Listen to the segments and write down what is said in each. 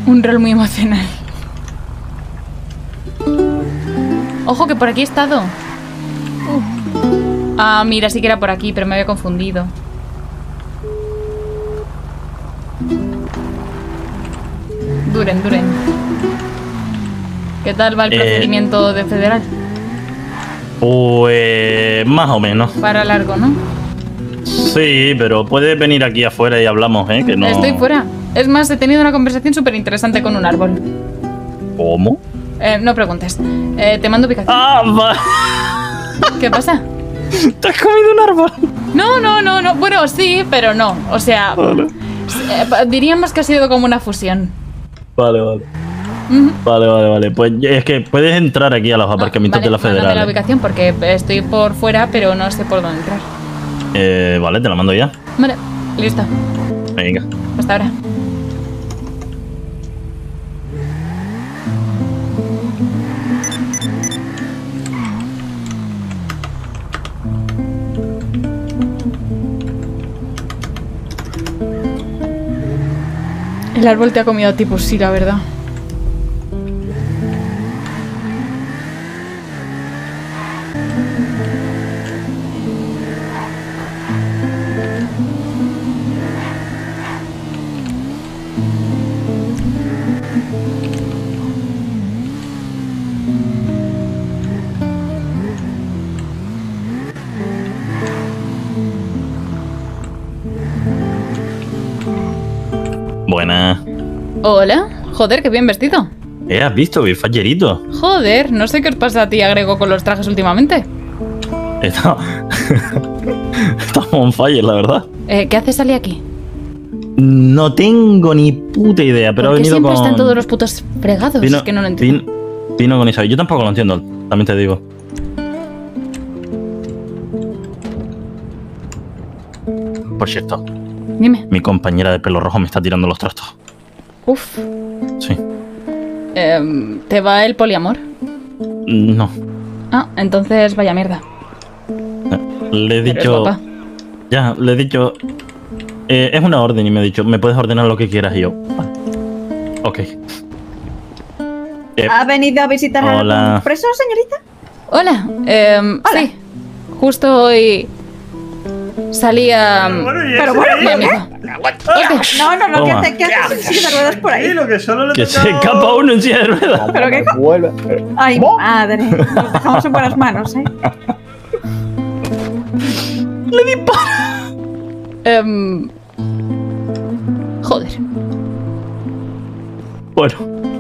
Un rol muy emocional. Ojo que por aquí he estado. Ah, mira, sí que era por aquí, pero me había confundido. Duren. ¿Qué tal va el procedimiento de federal? Pues más o menos. Para largo, ¿no? Sí, pero puedes venir aquí afuera y hablamos, ¿eh? Que no... Estoy fuera. Es más, he tenido una conversación súper interesante con un árbol. ¿Cómo? No preguntes. Te mando ubicación. ¡Ah, va! ¿Qué pasa? ¿Te has comido un árbol? No. Bueno, sí, pero no. O sea, Vale. diríamos que ha sido como una fusión. Vale. Vale. Pues es que puedes entrar aquí a los aparcamientos de la Mándame Federal. la ubicación porque estoy por fuera, pero no sé por dónde entrar. Vale, te la mando ya. Vale, listo. Venga. Hasta ahora. El árbol te ha comido a ti, pues sí, la verdad. Buena. Hola. Joder, qué bien vestido. ¿Has visto? Vi fallerito. Joder, no sé qué os pasa a ti, agrego, con los trajes últimamente. Estamos on fire, la verdad. ¿Qué haces salir aquí? No tengo ni puta idea, pero he ¿Por qué venido siempre con... están todos los putos fregados? Es que no lo entiendo. Vino con Isabel. Yo tampoco lo entiendo, también te digo. Por cierto, Dime. mi compañera de pelo rojo me está tirando los trastos. Uf. Sí. ¿Te va el poliamor? No. Ah, entonces vaya mierda. Le he Pero es dicho... guapa. Ya, le he dicho... es una orden y me ha dicho, me puedes ordenar lo que quieras y yo... Vale. Ok. ¿Ha venido a visitar a los presos, señorita? Hola. Hola. Sí. Justo hoy salía... Pero bueno, mi amigo. No, Toma. ¿qué haces en silla de ruedas por ahí? Lo que solo le Que toca- se escapa uno en silla de ruedas. ¿Pero qué? Ay, madre. Nos dejamos en buenas manos, ¿eh? Joder. Bueno.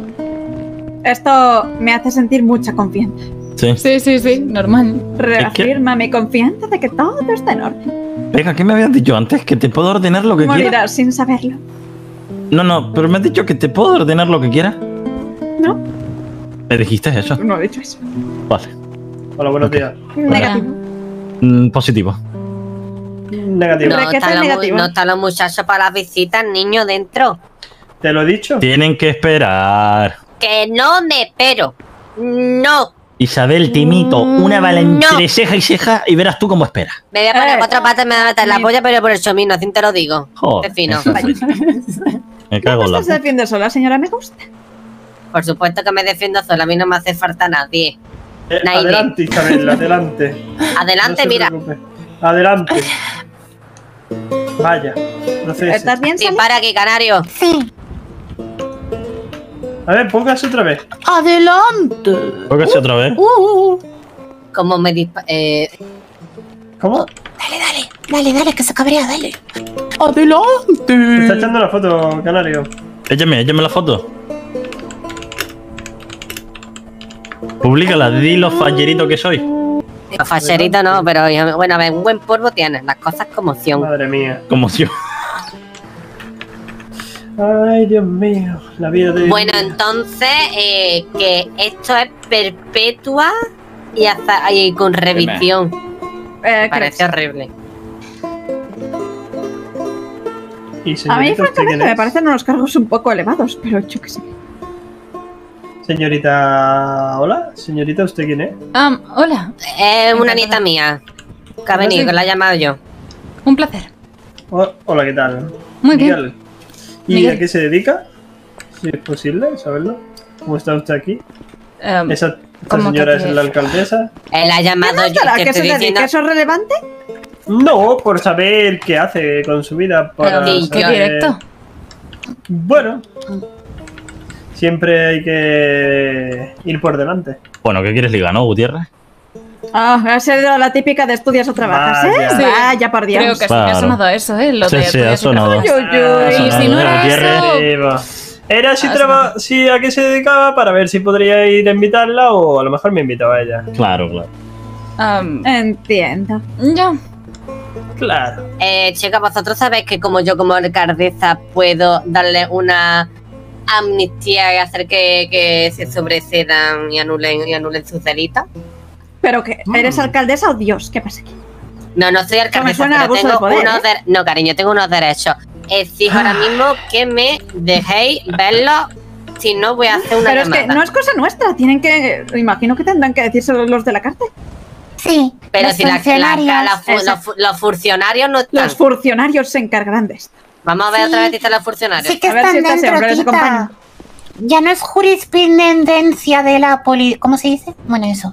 Esto me hace sentir mucha confianza. Sí. Sí, normal. Reafirma mi confianza de que todo está en orden. Venga, ¿qué me habías dicho antes? Que te puedo ordenar lo que quieras. Morirás sin saberlo. No, pero me has dicho que te puedo ordenar lo que quieras. ¿No? ¿Me dijiste eso? No he dicho eso. Vale. Hola, buenos días. Negativo. Positivo. Negativo. No. ¿Qué tal negativo? No están los muchachos para las visitas, niño, dentro. ¿Te lo he dicho? Tienen que esperar. Que no me espero. No. Isabel, te imito una bala entre ceja y ceja y verás tú cómo esperas. Me voy a poner cuatro patas, me voy a meter la polla, pero por el chomino, así te lo digo. Joder, Qué fino. eso sí. Me cago en la... ¿No se defiende sola, señora? Me gusta. Por supuesto que me defiendo sola, a mí no me hace falta nadie. Naide. Adelante, Isabel, adelante. Adelante, No se mira. preocupe. Adelante. Vaya. No sé. ¿Estás bien, Sally? Dispara aquí, canario. A ver, póngase otra vez. ¡Adelante! Póngase otra vez. Como me dispara. ¿Cómo? Dale, que se cabrea, dale. Me está ¡Adelante! echando la foto, Canario. Échame la foto. Publícala, di lo fallerito que soy. Facherito no, pero bueno, a ver, un buen polvo tienes, las cosas como son. Madre mía. Como si... Ay, Dios mío. La vida de... Bueno, entonces, que esto es perpetua y con revisión. Me parece horrible. Y A mí, señorita, ¿usted quién francamente, me es? parecen unos cargos un poco elevados, pero yo qué sé. Señorita... Hola, señorita, ¿usted quién es? Hola. Es una nieta mía que ha venido, que la he llamado yo. Un placer. Hola, ¿qué tal? Muy bien. Miguel. ¿Y Miguel. a qué se dedica? si es posible saberlo. ¿Cómo está usted aquí? Em, ¿Esa ¿cómo señora que es qué? la alcaldesa? Él ha llamado yo ¿Para te qué se estoy diciendo. dedica? ¿Eso es relevante? No, por saber qué hace con su vida. Para Pero, ¿qué saber- directo? Bueno, siempre hay que ir por delante. Bueno, ¿qué quieres ligar, no, Gutiérrez? Ah, ha sido la típica de estudias o trabajas, ¿eh? Vaya. Sí. Vaya, por Dios. Creo que sí, Claro. me ha sonado eso, ¿eh? Lo Sí, de sí, estudias ha y sonado. trabajas. Uy, uy, uy. Y si no era Gutiérrez. eso... Ahí va. Era si, Ah, si a qué se dedicaba para ver si podría ir a invitarla o a lo mejor me invitaba a ella. Claro, claro. Entiendo. Ya. Claro. Chicas, vosotros sabéis que como yo como alcaldesa puedo darle una amnistía y hacer que se sobresedan y anulen sus delitos. ¿Pero que eres alcaldesa o Dios? ¿Qué pasa aquí? No, no soy alcaldesa, suena a pero abuso tengo de poder, unos no, cariño, tengo unos derechos. Exijo ahora mismo que me dejéis verlo, si no voy a hacer una Pero es llamada. que no es cosa nuestra. Tienen que... Imagino que tendrán que decírselo los de la cárcel. Sí, Pero los si funcionarios. los funcionarios no están. Los funcionarios se encargarán de esto. Vamos a ver Sí. otra vez si están los funcionarios. Sí que A ver están si este hombre les dentro, acompaña. tita. Ya no es jurisprudencia de la poli... ¿Cómo se dice? Bueno, eso.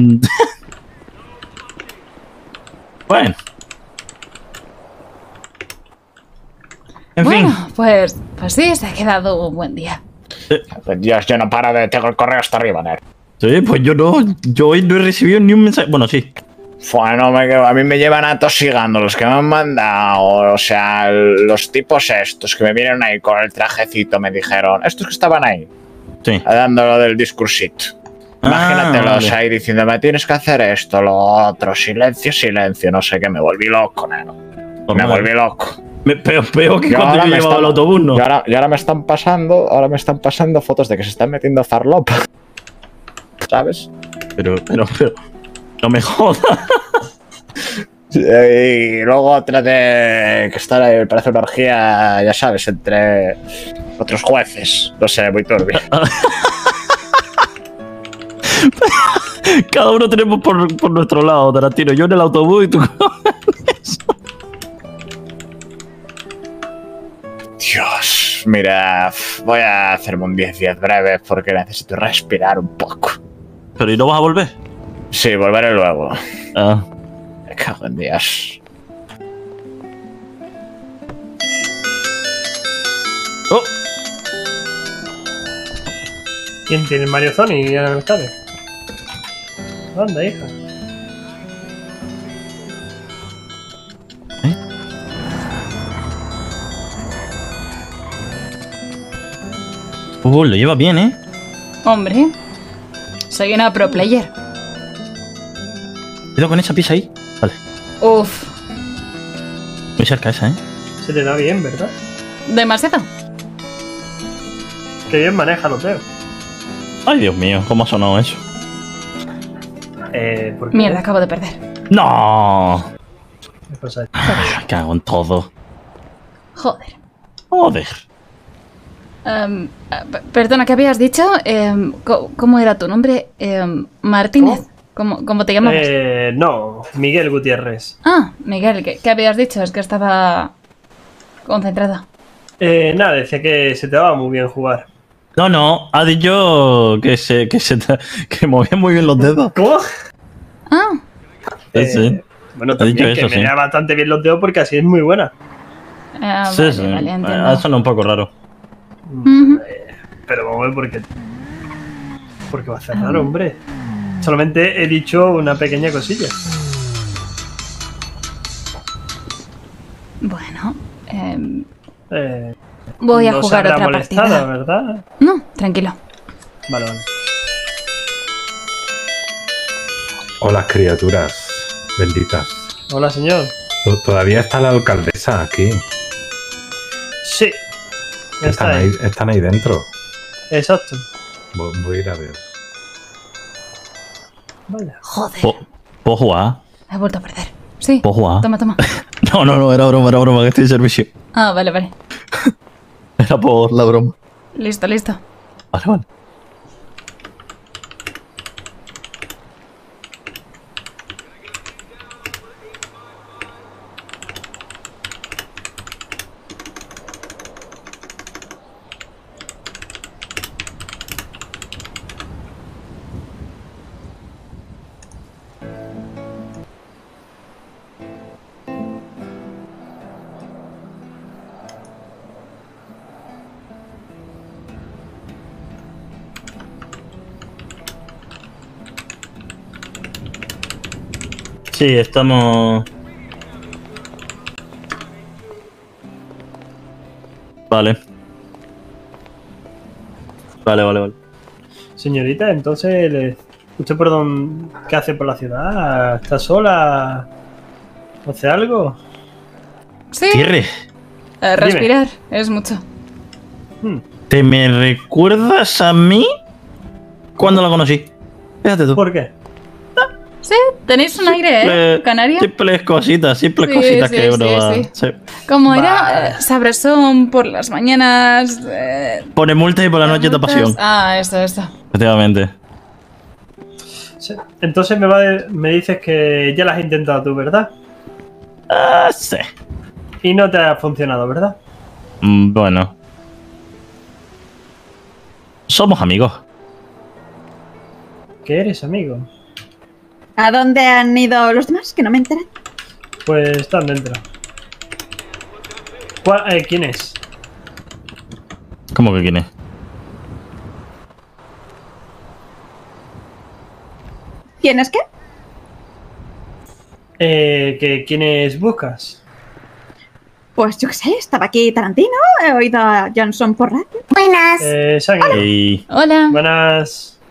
Bueno. En Bueno, fin. pues sí, se ha quedado un buen día. Dios, yo no paro de... Tengo el correo hasta arriba, Ner. Sí, pues yo no. Yo hoy no he recibido ni un mensaje. Bueno, sí. Bueno, a mí me llevan atosigando los que me han mandado. O sea, los tipos estos que me vinieron ahí con el trajecito me dijeron... Estos que estaban ahí, Sí. dándolo del discursito. Imagínatelos vale. ahí diciéndome, tienes que hacer esto, lo otro, silencio, silencio, no sé qué, me volví loco, neno. Me volví loco. Peor que Y cuando ahora yo me llevaba están- el autobús, ¿no? Y ahora me están pasando fotos de que se están metiendo farlopa. ¿Sabes? Pero, no me jodas. Y luego otra de que está ahí, parece una orgía, ya sabes, entre otros jueces. No sé, muy turbio. Cada uno tenemos por nuestro lado, Tarantino. Yo en el autobús y tú. Dios, mira, voy a hacerme un 10-10 breve porque necesito respirar un poco. Pero ¿y no vas a volver? Sí, volveré luego. Ah. Me cago en Dios. Oh, ¿Quién tiene Mario Zoni en el alcalde? ¿Dónde, hija? lo lleva bien, ¿eh? Hombre, soy una pro player. Cuidado con esa pizza ahí. Vale. Uf, Muy cerca esa, ¿eh? Se te da bien, ¿verdad? demasiado. Qué bien maneja los dedos. Ay, Dios mío, ¿cómo ha sonado eso? ¿Por qué? Mierda, acabo de perder. ¡No! ¿Qué pasa? Me cago en todo. Joder. Joder. Perdona, ¿qué habías dicho? ¿Cómo era tu nombre? Martínez. ¿Cómo te llamabas? No, Miguel Gutiérrez. Ah, Miguel, ¿qué habías dicho? Es que estaba concentrada. Nada, decía que se te daba muy bien jugar. No, ha dicho que movía muy bien los dedos. ¿Cómo? Ah, Sí. Bueno, Ha dicho también que eso, me sí. da bastante bien los dedos porque así es muy buena. Sí, sí. vale, entiendo. Ha sonado un poco raro. Ujú. Pero vamos a ver por qué. Porque va a cerrar, hombre. Solamente he dicho una pequeña cosilla. Bueno, No voy a se jugar habrá otra molestado, partida. ¿verdad? No, tranquilo. Vale, vale. Hola, criaturas benditas. Hola, señor. Todavía está la alcaldesa aquí. Sí. Ya está ahí. Están ahí dentro. Exacto. Voy a ir a ver. Vale. Joder, ¿Puedo jugar? he vuelto a perder. Sí, ¿Puedo jugar? toma. No, era broma, que estoy de servicio. Ah, vale. Era por la broma. Listo. Vale. Sí, estamos... Vale. Vale. Señorita, entonces, ¿usted por dónde, qué hace por la ciudad? ¿Está sola? ¿Hace algo? Sí. Cierre. Respirar es mucho. ¿Te me recuerdas a mí? ¿Cuándo la conocí? Fíjate tú. ¿Por qué? Sí, tenéis un aire, ¿eh? Canaria. Simples cositas Sí, que uno sí, va. sí. Sí. Como era sabrosón por las mañanas. Pone multas y por la noche multas. tapación. Ah, eso. Efectivamente. Sí. Entonces me dices que ya las has intentado tú, ¿verdad? Sí. Y no te ha funcionado, ¿verdad? Bueno. Somos amigos. ¿Qué eres, amigo? ¿A dónde han ido los demás? Que no me enteré. Pues están dentro. ¿Quién es? ¿Cómo que quién es? ¿Quién es qué? ¿Quiénes buscas? Pues yo qué sé, estaba aquí Tarantino, he oído a Johnson por radio. Buenas. Shaggy. Ey. Hola. Buenas.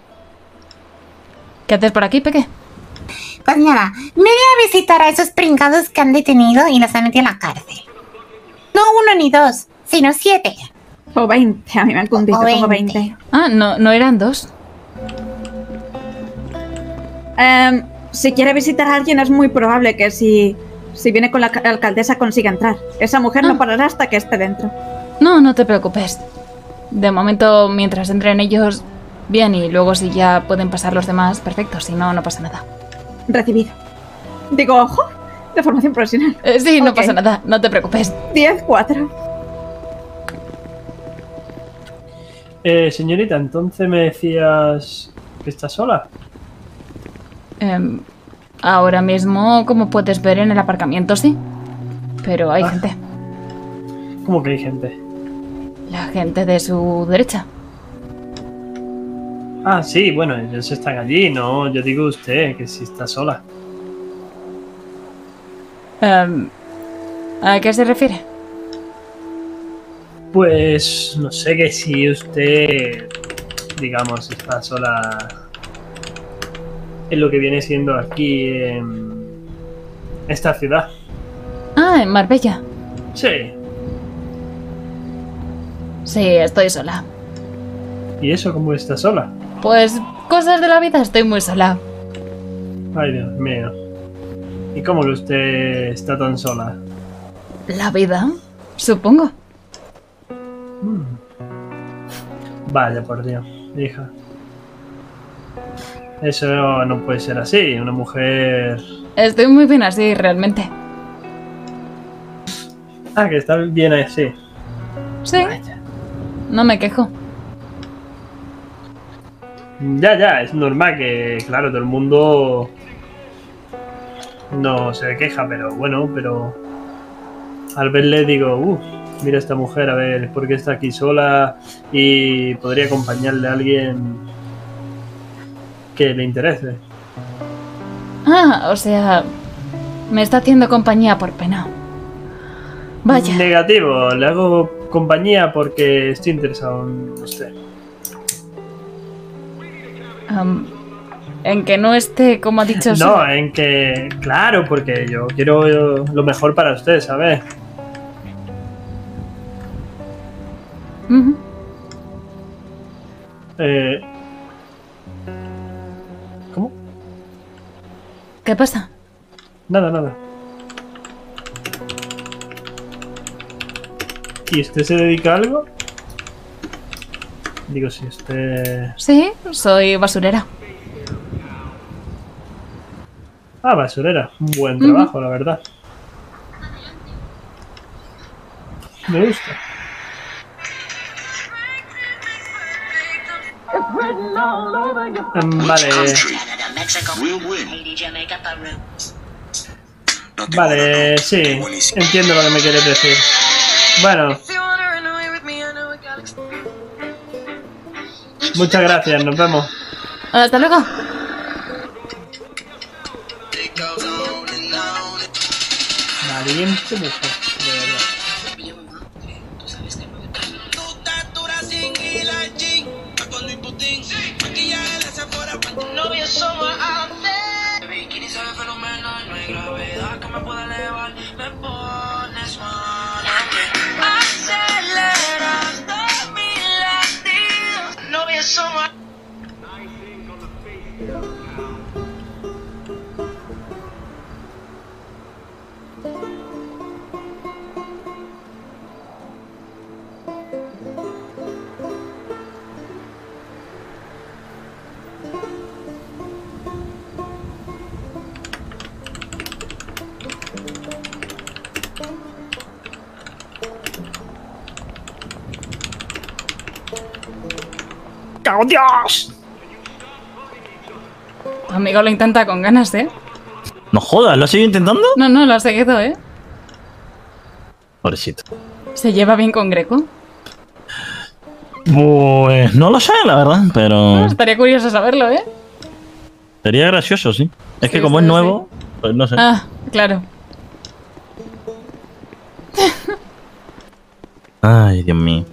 ¿Qué haces por aquí, Peque? Pues nada, me voy a visitar a esos pringados que han detenido y los han metido en la cárcel. No 1 ni 2, sino 7. O 20, a mí me han cundido O como 20. 20. Ah, no eran 2. Si quiere visitar a alguien es muy probable que si viene con la alcaldesa consiga entrar. Esa mujer no parará hasta que esté dentro. No te preocupes. De momento, mientras entren ellos, bien, y luego si ya pueden pasar los demás, perfecto. Si no, no pasa nada. Recibido. Digo, ojo, de formación profesional. Sí, no Ok. pasa nada. No te preocupes. 10-4. Señorita, entonces me decías que estás sola. Ahora mismo, como puedes ver en el aparcamiento, sí. Pero hay gente. ¿Cómo que hay gente? La gente de su derecha. Ah, sí, bueno, ellos están allí, no, yo digo usted, que si está sola. ¿A qué se refiere? Pues no sé, que si usted, digamos, está sola en lo que viene siendo aquí en esta ciudad. Ah, en Marbella. Sí. Sí, estoy sola. ¿Y eso cómo está sola? Pues cosas de la vida, estoy muy sola. Ay, Dios mío. ¿Y cómo que usted está tan sola? La vida, supongo. Vaya, por Dios, hija. Eso no puede ser así, una mujer... Estoy muy bien así, realmente. Ah, que está bien así. Sí, Vaya. no me quejo. Ya, es normal que, claro, todo el mundo no se queja, pero bueno, al verle digo, mira esta mujer, a ver, ¿por qué está aquí sola? Y podría acompañarle a alguien que le interese. Ah, o sea, me está haciendo compañía por pena. Vaya. Negativo, le hago compañía porque estoy interesado en usted. En que no esté, como ha dicho. No, en que, claro, porque yo quiero lo mejor para usted, ¿sabes? Ujú. ¿Cómo? ¿Qué pasa? Nada. ¿Y usted se dedica a algo? Digo, si usted... Sí, soy basurera. Ah, basurera. Un buen trabajo, la verdad. Me gusta. Vale. Vale, sí. Entiendo lo que me quieres decir. Bueno. Muchas gracias, nos vemos. Hasta luego. valiente mujer, de verdad. ¡Oh, Dios! Tu amigo lo intenta con ganas, ¿eh? No jodas, ¿lo sigo intentando? No, lo ha seguido, ¿eh? Pobrecito. ¿Se lleva bien con Greco? Pues no lo sé, la verdad, pero Estaría curioso saberlo, ¿eh? sería gracioso, sí. Es que Sí, como sí, es nuevo, pues no sé. Ah, claro. Ay, Dios mío.